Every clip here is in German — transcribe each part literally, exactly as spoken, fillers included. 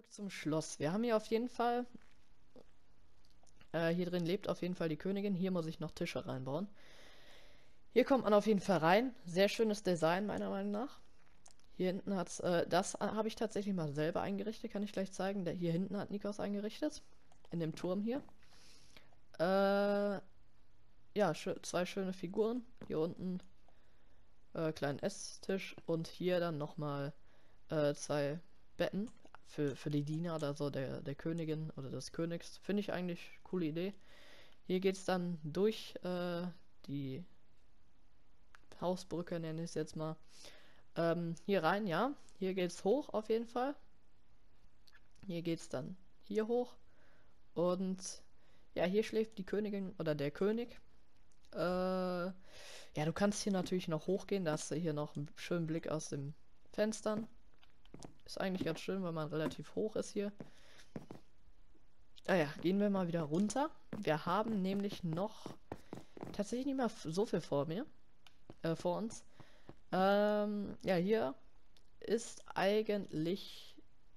Zurück zum Schloss. Wir haben hier auf jeden Fall, äh, hier drin lebt auf jeden Fall die Königin. Hier muss ich noch Tische reinbauen. Hier kommt man auf jeden Fall rein. Sehr schönes Design meiner Meinung nach. Hier hinten hat's, äh, das habe ich tatsächlich mal selber eingerichtet, kann ich gleich zeigen. Der, hier hinten hat Nikos eingerichtet. In dem Turm hier. Äh, ja, schö zwei schöne Figuren. Hier unten äh, kleinen Esstisch und hier dann nochmal äh, zwei Betten für, für die Diener oder so der, der Königin oder des Königs. Finde ich eigentlich coole Idee. Hier geht es dann durch äh, die Hausbrücke, nenne ich es jetzt mal. Ähm, hier rein, ja. Hier geht es hoch auf jeden Fall. Hier geht es dann hier hoch. Und ja, hier schläft die Königin oder der König. Äh, ja, du kannst hier natürlich noch hochgehen. Da hast du hier noch einen schönen Blick aus den Fenstern. Ist eigentlich ganz schön, weil man relativ hoch ist hier. Ah ja, gehen wir mal wieder runter. Wir haben nämlich noch tatsächlich nicht mal so viel vor mir, äh, vor uns. Ähm, ja, hier ist eigentlich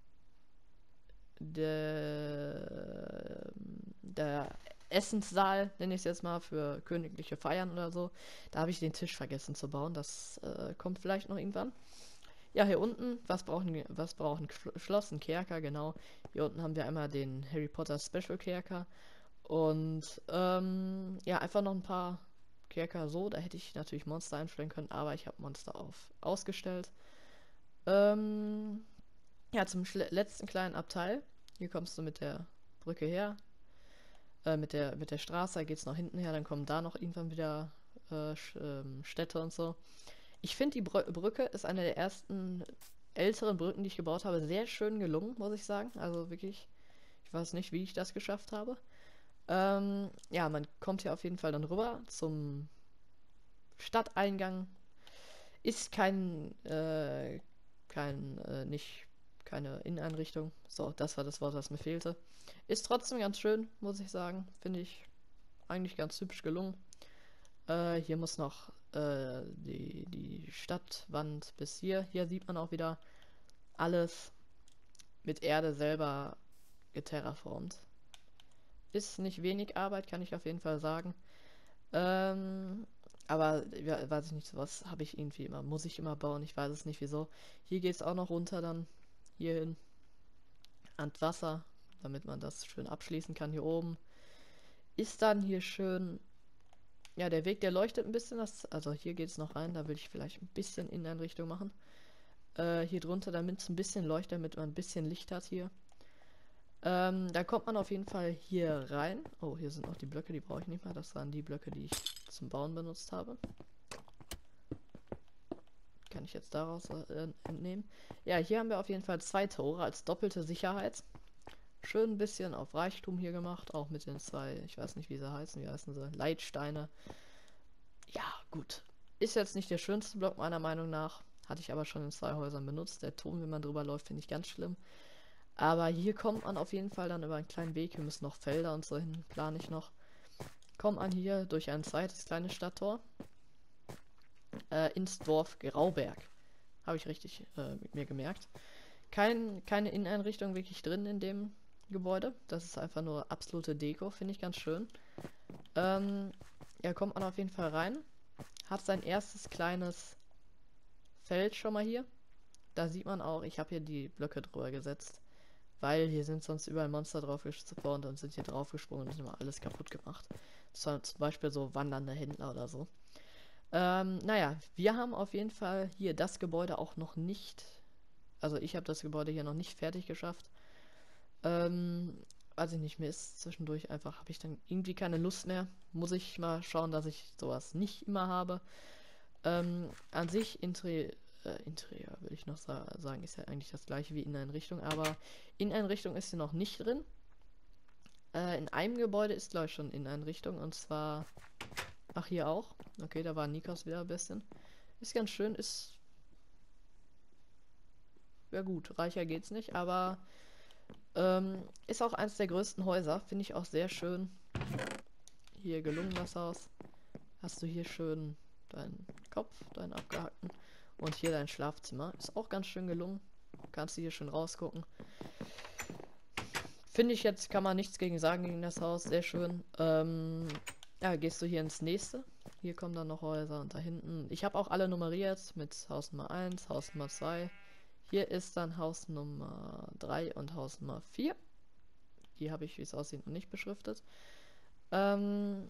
der, der Essenssaal, nenne ich es jetzt mal, für königliche Feiern oder so. Da habe ich den Tisch vergessen zu bauen. Das äh, kommt vielleicht noch irgendwann. Ja, hier unten, was brauchen wir? Was brauchen Schloss? Ein Kerker, genau. Hier unten haben wir einmal den Harry Potter Special Kerker. Und ähm, ja, einfach noch ein paar Kerker so. Da hätte ich natürlich Monster einstellen können, aber ich habe Monster auf ausgestellt. Ähm, ja, zum letzten kleinen Abteil. Hier kommst du mit der Brücke her. Äh, mit der, mit der Straße, da geht es nach hinten her, dann kommen da noch irgendwann wieder äh, ähm, Städte und so. Ich finde, die Br Brücke ist eine der ersten älteren Brücken, die ich gebaut habe, sehr schön gelungen, muss ich sagen. Also wirklich, ich weiß nicht, wie ich das geschafft habe. Ähm, ja, man kommt hier auf jeden Fall dann rüber zum Stadteingang. Ist kein, äh, kein, äh, nicht, keine Inneneinrichtung. So, das war das Wort, was mir fehlte. Ist trotzdem ganz schön, muss ich sagen. Finde ich eigentlich ganz hübsch gelungen. Äh, hier muss noch äh, die, die Stadtwand bis hier. Hier sieht man auch wieder alles mit Erde selber geterraformt. Ist nicht wenig Arbeit, kann ich auf jeden Fall sagen. Ähm, aber ja, weiß ich nicht, sowas habe ich irgendwie immer, muss ich immer bauen, ich weiß es nicht wieso. Hier geht es auch noch runter dann, hierhin, ans Wasser, damit man das schön abschließen kann hier oben. Ist dann hier schön, ja, der Weg, der leuchtet ein bisschen, das, also hier geht es noch rein, da will ich vielleicht ein bisschen Inneneinrichtung machen. Äh, hier drunter, damit es ein bisschen leuchtet, damit man ein bisschen Licht hat hier. Ähm, da kommt man auf jeden Fall hier rein. Oh, hier sind noch die Blöcke, die brauche ich nicht mehr. Das waren die Blöcke, die ich zum Bauen benutzt habe. Kann ich jetzt daraus äh, entnehmen. Ja, hier haben wir auf jeden Fall zwei Tore als doppelte Sicherheit. Schön ein bisschen auf Reichtum hier gemacht. Auch mit den zwei, ich weiß nicht, wie sie heißen. Wie heißen sie? Leitsteine. Ja, gut. Ist jetzt nicht der schönste Block meiner Meinung nach. Hatte ich aber schon in zwei Häusern benutzt. Der Turm, wenn man drüber läuft, finde ich ganz schlimm. Aber hier kommt man auf jeden Fall dann über einen kleinen Weg. Wir müssen noch Felder und so hin, plane ich noch. Kommt man hier durch ein zweites kleines Stadttor äh, ins Dorf Grauberg. Habe ich richtig äh, mit mir gemerkt. Kein, keine Inneneinrichtung wirklich drin in dem Gebäude. Das ist einfach nur absolute Deko, finde ich ganz schön. Ähm, ja, kommt man auf jeden Fall rein. Hat sein erstes kleines Feld schon mal hier. Da sieht man auch, ich habe hier die Blöcke drüber gesetzt. Weil hier sind sonst überall Monster drauf gespawnt und sind hier drauf gesprungen und immer alles kaputt gemacht. Zum Beispiel so wandernde Händler oder so. Ähm, naja, wir haben auf jeden Fall hier das Gebäude auch noch nicht. Also ich habe das Gebäude hier noch nicht fertig geschafft. Ähm, weiß ich nicht, mir ist zwischendurch einfach, habe ich dann irgendwie keine Lust mehr. Muss ich mal schauen, dass ich sowas nicht immer habe. Ähm, an sich Interieur, äh, Interieur würde ich noch sa sagen, ist ja eigentlich das gleiche wie Inneneinrichtung, aber Inneneinrichtung ist hier noch nicht drin. Äh, in einem Gebäude ist glaube ich schon Inneneinrichtung und zwar, ach hier auch. Okay, da war Nikos wieder ein bisschen. Ist ganz schön, ist, ja gut, reicher geht's nicht, aber ähm, ist auch eines der größten Häuser, finde ich auch sehr schön. Hier gelungen das Haus. Hast du hier schön deinen Kopf, deinen abgehackten. Und hier dein Schlafzimmer. Ist auch ganz schön gelungen. Kannst du hier schön rausgucken. Finde ich jetzt, kann man nichts gegen sagen gegen das Haus. Sehr schön. Ähm, ja, gehst du hier ins nächste. Hier kommen dann noch Häuser und da hinten. Ich habe auch alle nummeriert mit Haus Nummer eins, Haus Nummer zwei. Hier ist dann Haus Nummer drei und Haus Nummer vier. Die habe ich, wie es aussieht, noch nicht beschriftet. Ähm,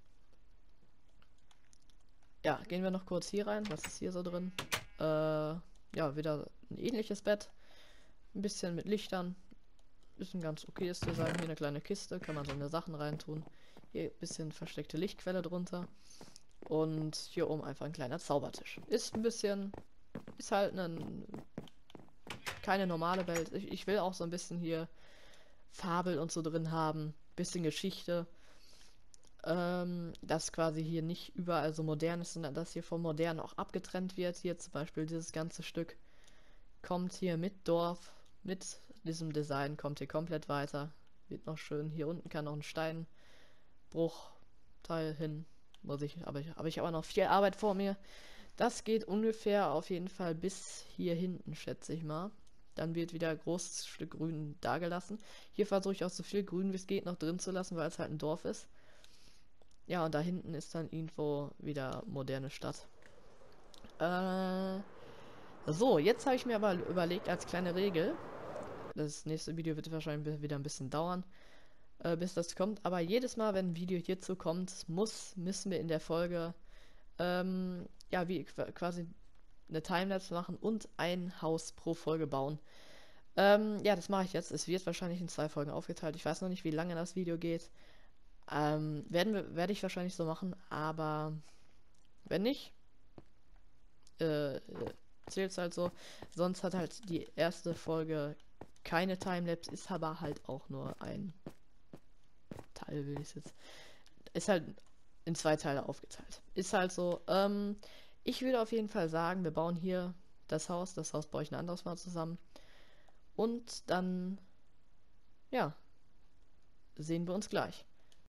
ja, gehen wir noch kurz hier rein. Was ist hier so drin? Äh, ja, wieder ein ähnliches Bett. Ein bisschen mit Lichtern. Ist ein ganz okayes Design. Hier eine kleine Kiste, kann man seine Sachen reintun. Hier ein bisschen versteckte Lichtquelle drunter. Und hier oben einfach ein kleiner Zaubertisch. Ist ein bisschen, ist halt ein, keine normale Welt. Ich, ich will auch so ein bisschen hier Fabel und so drin haben. Bisschen Geschichte. Ähm, dass quasi hier nicht überall so modern ist, sondern dass hier vom Modern auch abgetrennt wird. Hier zum Beispiel dieses ganze Stück kommt hier mit Dorf, mit diesem Design, kommt hier komplett weiter. Wird noch schön. Hier unten kann noch ein Steinbruchteil hin. Muss ich, aber ich habe ich aber noch viel Arbeit vor mir. Das geht ungefähr auf jeden Fall bis hier hinten, schätze ich mal. Dann wird wieder ein großes Stück Grün dagelassen. Hier versuche ich auch so viel Grün wie es geht noch drin zu lassen, weil es halt ein Dorf ist. Ja, und da hinten ist dann irgendwo wieder moderne Stadt. Äh, so, jetzt habe ich mir aber überlegt als kleine Regel, das nächste Video wird wahrscheinlich wieder ein bisschen dauern, äh, bis das kommt, aber jedes Mal, wenn ein Video hierzu kommt, muss, müssen wir in der Folge, ähm, ja, wie quasi eine Timelapse machen und ein Haus pro Folge bauen. Ähm, ja, das mache ich jetzt. Es wird wahrscheinlich in zwei Folgen aufgeteilt. Ich weiß noch nicht, wie lange das Video geht. Ähm, werden wir, werde ich wahrscheinlich so machen, aber wenn nicht, äh, zählt es halt so. Sonst hat halt die erste Folge keine Timelapse, ist aber halt auch nur ein Teil, will ich jetzt. Ist halt in zwei Teile aufgeteilt. Ist halt so. Ähm, ich würde auf jeden Fall sagen, wir bauen hier das Haus. Das Haus baue ich ein anderes Mal zusammen. Und dann, ja, sehen wir uns gleich.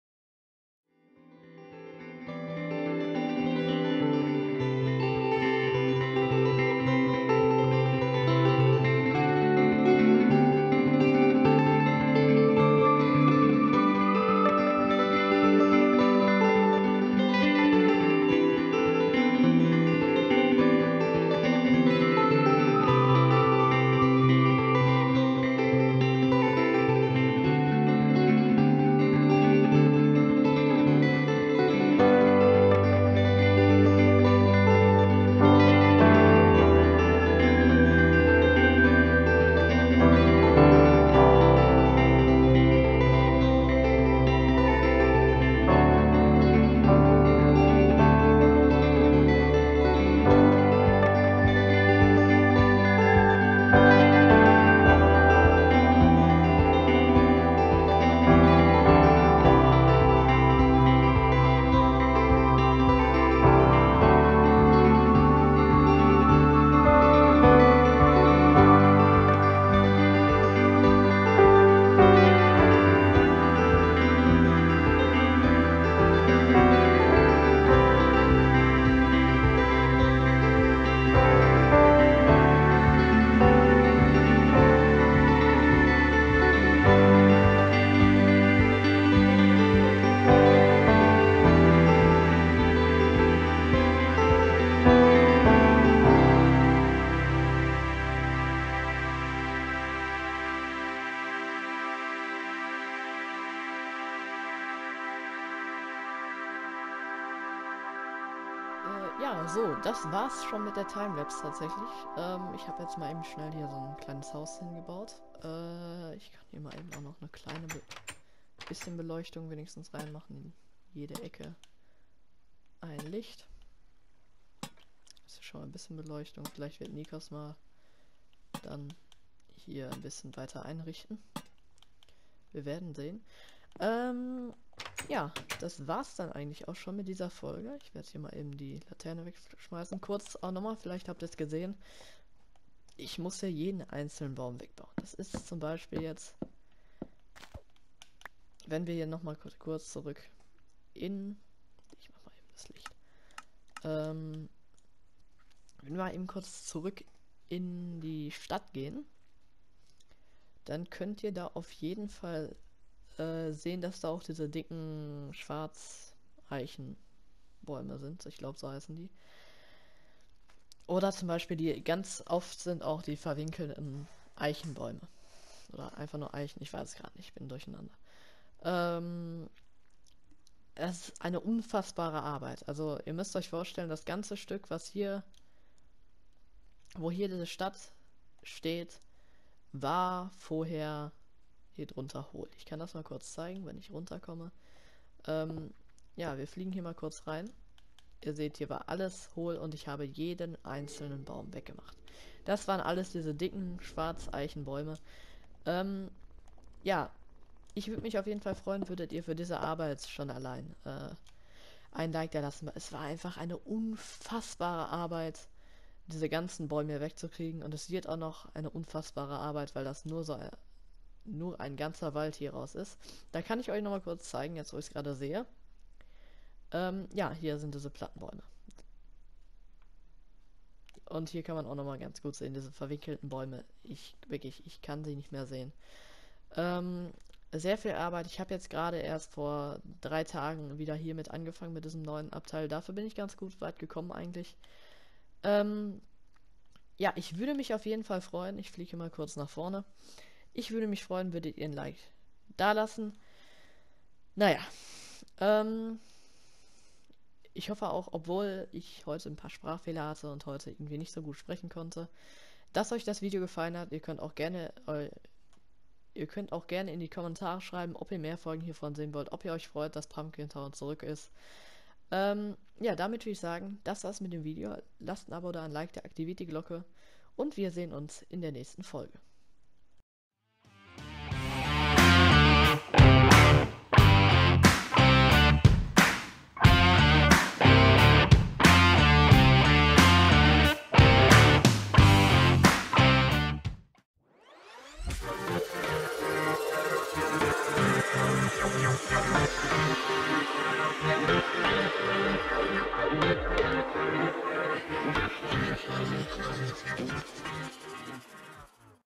Ja, so, das war's schon mit der Timelapse tatsächlich. Ähm, ich habe jetzt mal eben schnell hier so ein kleines Haus hingebaut. Äh, ich kann hier mal eben auch noch eine kleine Be bisschen Beleuchtung wenigstens reinmachen. In jede Ecke ein Licht. Das ist schon mal ein bisschen Beleuchtung. Vielleicht wird Nikos mal dann hier ein bisschen weiter einrichten. Wir werden sehen. Ähm, ja, das war's dann eigentlich auch schon mit dieser Folge. Ich werde hier mal eben die Laterne wegschmeißen. Kurz auch nochmal, vielleicht habt ihr es gesehen. Ich muss ja jeden einzelnen Baum wegbauen. Das ist zum Beispiel jetzt, wenn wir hier nochmal kurz zurück in... Ich mach mal eben das Licht. Ähm, wenn wir mal eben kurz zurück in die Stadt gehen, dann könnt ihr da auf jeden Fall äh, sehen, dass da auch diese dicken Schwarzeichenbäume sind. Ich glaube, so heißen die. Oder zum Beispiel die ganz oft sind auch die verwinkelten Eichenbäume. Oder einfach nur Eichen, ich weiß es gerade nicht, ich bin durcheinander. Ähm, es ist eine unfassbare Arbeit. Also ihr müsst euch vorstellen, das ganze Stück, was hier, wo hier diese Stadt steht, war vorher hier drunter hohl. Ich kann das mal kurz zeigen, wenn ich runterkomme. Ähm, ja, wir fliegen hier mal kurz rein. Ihr seht, hier war alles hohl und ich habe jeden einzelnen Baum weggemacht. Das waren alles diese dicken Schwarzeichenbäume. Ähm, ja, ich würde mich auf jeden Fall freuen, würdet ihr für diese Arbeit schon allein äh, ein Like da lassen. Es war einfach eine unfassbare Arbeit, diese ganzen Bäume wegzukriegen. Und es wird auch noch eine unfassbare Arbeit, weil das nur so ein, nur ein ganzer Wald hier raus ist. Da kann ich euch nochmal kurz zeigen, jetzt wo ich es gerade sehe. Ähm, ja, hier sind diese Plattenbäume. Und hier kann man auch nochmal ganz gut sehen, diese verwickelten Bäume. Ich, wirklich, ich kann sie nicht mehr sehen. Ähm, sehr viel Arbeit. Ich habe jetzt gerade erst vor drei Tagen wieder hier mit angefangen mit diesem neuen Abteil. Dafür bin ich ganz gut weit gekommen eigentlich. Ähm, ja, ich würde mich auf jeden Fall freuen. Ich fliege mal kurz nach vorne. Ich würde mich freuen, würdet ihr ein Like da lassen. Naja, ähm, ich hoffe auch, obwohl ich heute ein paar Sprachfehler hatte und heute irgendwie nicht so gut sprechen konnte, dass euch das Video gefallen hat. Ihr könnt auch gerne eu Ihr könnt auch gerne in die Kommentare schreiben, ob ihr mehr Folgen hiervon sehen wollt, ob ihr euch freut, dass Pumpkin Town zurück ist. Ähm, ja, damit würde ich sagen, das war's mit dem Video. Lasst ein Abo da, ein Like da, aktiviert die Glocke und wir sehen uns in der nächsten Folge.